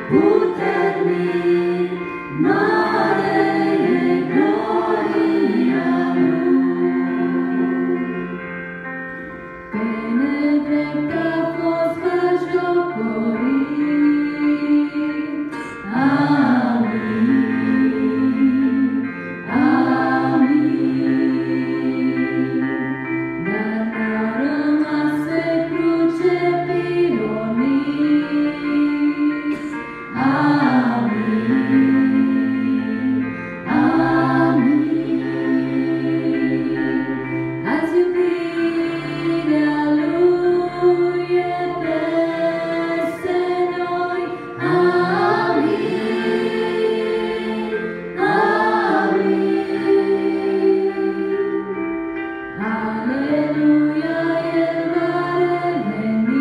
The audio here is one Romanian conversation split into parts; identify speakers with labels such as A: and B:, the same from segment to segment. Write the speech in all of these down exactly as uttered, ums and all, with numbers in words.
A: puternic, mare e gloria Lui. Pe nedrept a fost bajocorit, amin, amin. Dar n-a rămas pe cruce pironit, amin, amin. Azi iubirea Lui e peste noi, amin, amin. Aleluia, El va reveni,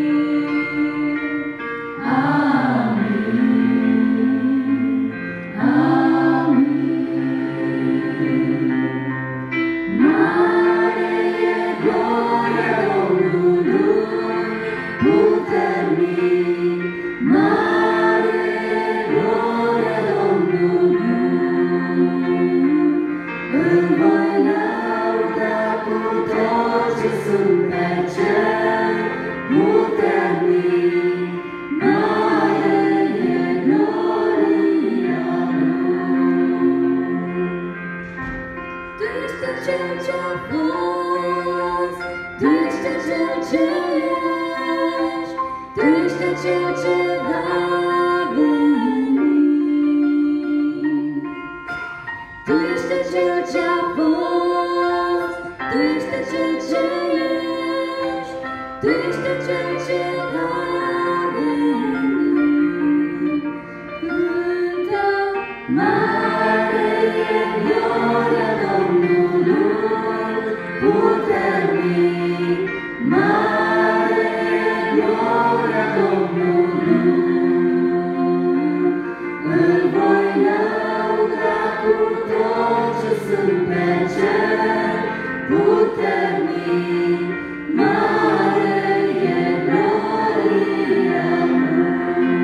A: amin, amin. Mare e gloria Domnului, puternic, mare e gloria Domnului. Îl voi lăuda cu toți ce sunt pe cer, puternic, mare e gloria Lui. Tu ești Cel ce-a fost, Tu ești Cel ce ești, Tu ești Cel ce va veni. Tu ești Cel ce-a fost, Tu ești Cel ce ești, Tu ești Cel ce va veni. Cântă, mare e gloria Domnului, puternic, mare e gloria Domnului. Îl voi lăuda cu toți ce sunt pe cer, puternic, mare e gloria Lui.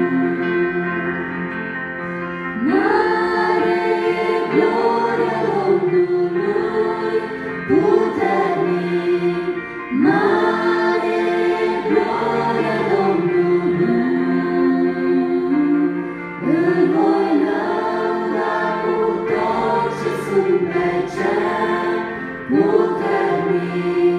A: Mare e gloria Domnului, puternic, mare e gloria Domnului. Îl voi lăuda cu toți ce sunt pe cer, puternic.